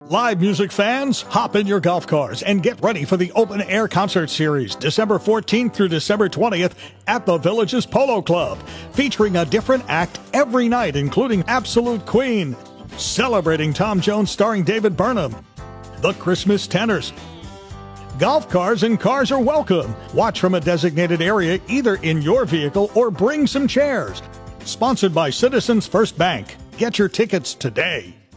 Live music fans, hop in your golf cars and get ready for the Open Air Concert Series, December 14th through December 20th at the Villages Polo Club, featuring a different act every night, including Absolute Queen, Celebrating Tom Jones starring David Burnham, The Christmas Tenors. Golf cars and cars are welcome. Watch from a designated area either in your vehicle or bring some chairs. Sponsored by Citizens First Bank. Get your tickets today.